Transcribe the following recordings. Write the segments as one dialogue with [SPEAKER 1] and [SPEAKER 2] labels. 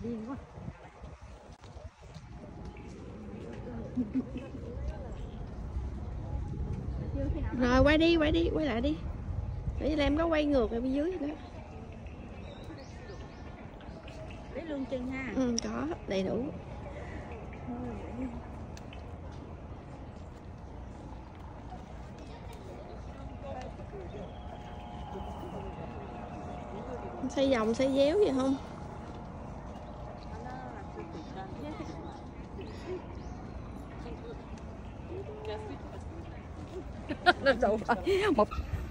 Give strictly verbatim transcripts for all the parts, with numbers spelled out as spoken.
[SPEAKER 1] điên quá.
[SPEAKER 2] Rồi quay đi, quay đi, quay lại đi. Để em có quay ngược ở bên dưới đó.
[SPEAKER 1] Lấy luôn chân ha.
[SPEAKER 2] Ừ, có đầy đủ. Xoay vòng, xoay déo vậy không?
[SPEAKER 1] Nó đâu phải một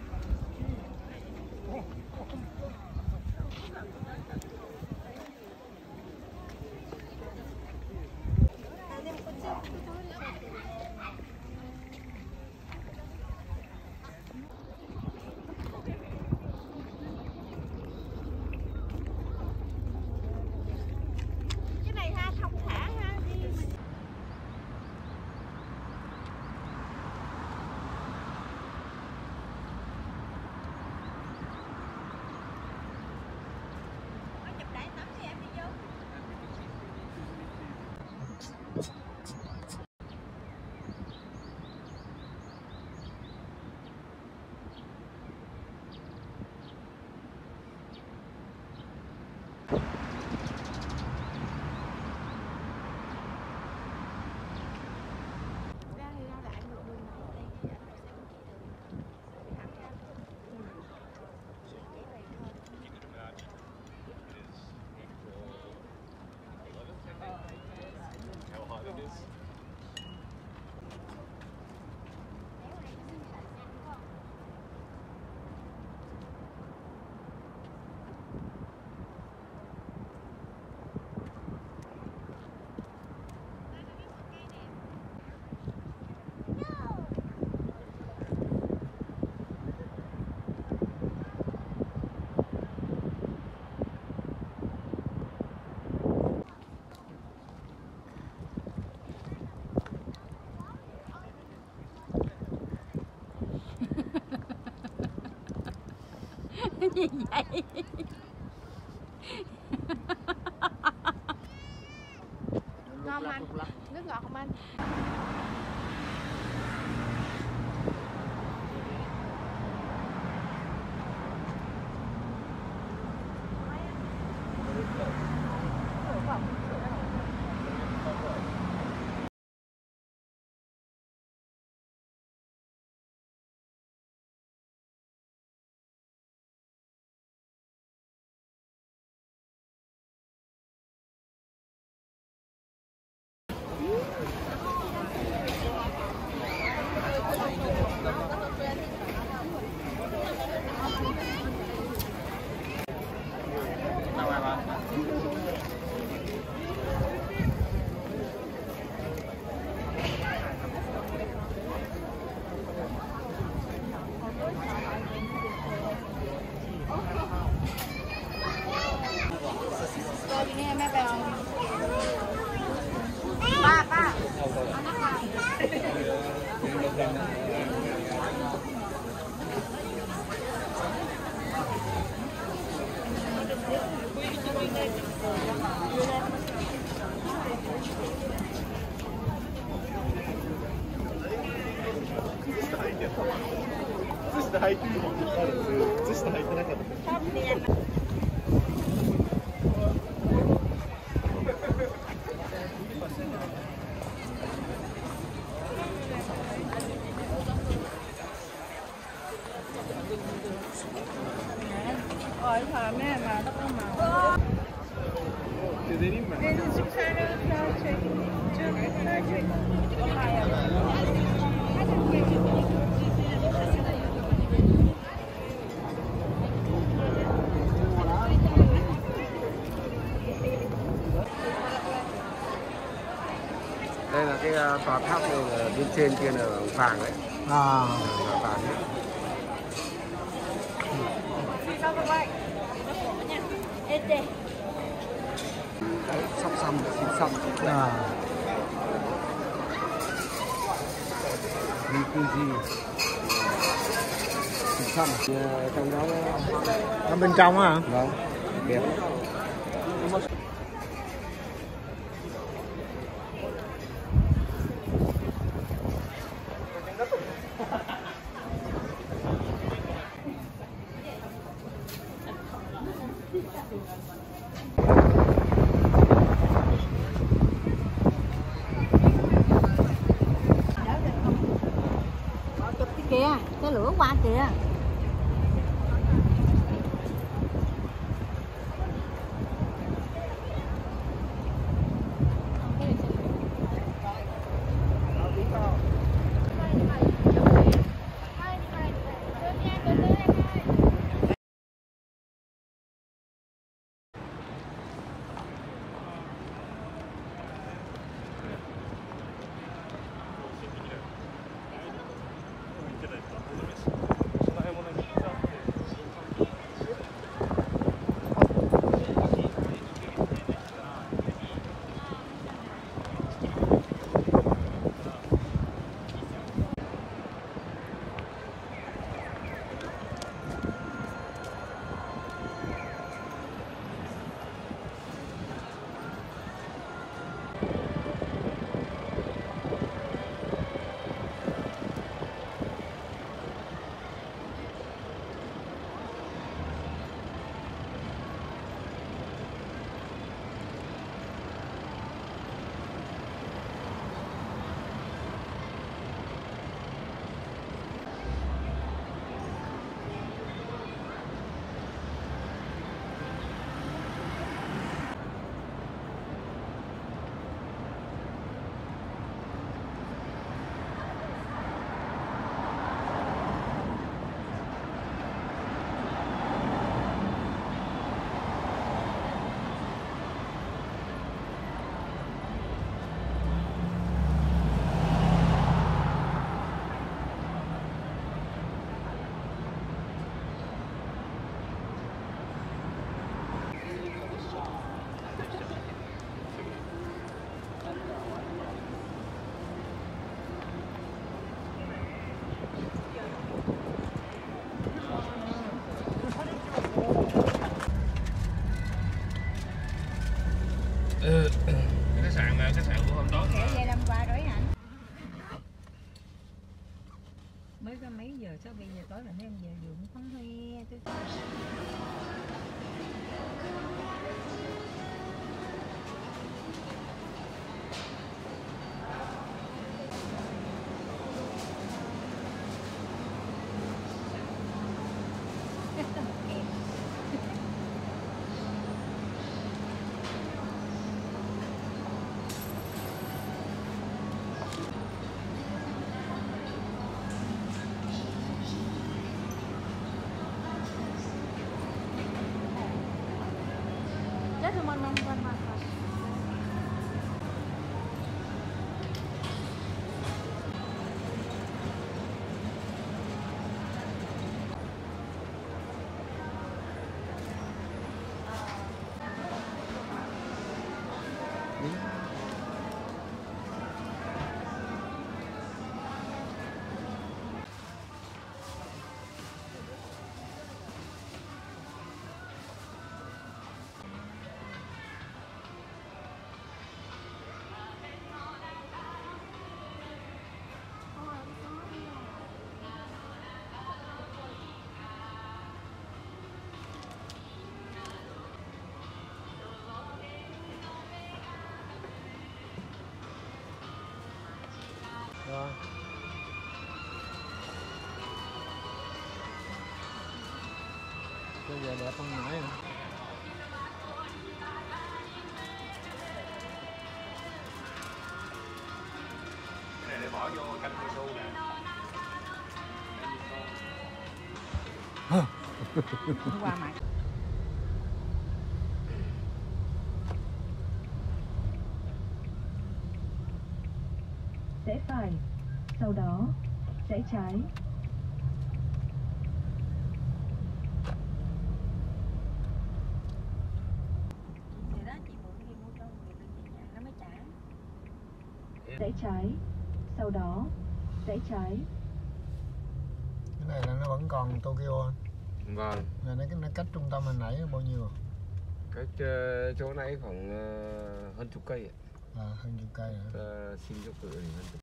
[SPEAKER 1] gì vậy?
[SPEAKER 2] Ngon anh, nước ngọt không anh?
[SPEAKER 1] Nghe mẹ bèo. Ba ba.
[SPEAKER 3] 靴下履いてるのにあるんですよ。靴下履いてなかった。
[SPEAKER 1] Ôi thà mẹ mà nó không màu.
[SPEAKER 3] Vereyim mi?
[SPEAKER 1] Benim sen daha çek. Çok daha çek.
[SPEAKER 4] Đây là cái tòa tháp này là bên trên kia là vàng đấy.
[SPEAKER 5] À.
[SPEAKER 4] Là vàng đấy.
[SPEAKER 1] Sao các bạn? Ê đây.
[SPEAKER 4] Song song xin song.
[SPEAKER 5] À.
[SPEAKER 4] Rikuji. Xin song. Trong đó
[SPEAKER 5] ở bên trong á hả?
[SPEAKER 4] Vâng. Đẹp. Ừ. Cái khách sạn mà khách sạn của hôm đó.
[SPEAKER 1] Để về năm qua rồi hả? Mới có mấy giờ sao bây giờ tối là mấy em về giường không hay tôi. Chết rồi mình mình mình mình.
[SPEAKER 4] Rồi. Bây giờ đẹp không nổi hả? Cái này để bỏ vô canh cao su nè.
[SPEAKER 1] Qua mặt.
[SPEAKER 5] Rẽ phải, sau đó rẽ trái.
[SPEAKER 1] Thì đó chị mượn đi mua cho người bên nhà nó mới trả.
[SPEAKER 5] Rẽ trái, sau đó rẽ trái.
[SPEAKER 3] Cái này là nó vẫn còn Tokyo anh.
[SPEAKER 4] Vâng.
[SPEAKER 3] Là nó, nó cách trung tâm hồi nãy bao nhiêu?
[SPEAKER 4] Cách uh, chỗ này khoảng uh, hơn chục cây ạ.
[SPEAKER 3] À, hơn chục cây hả?
[SPEAKER 4] Uh, xin chỗ cửa thì hơn chục.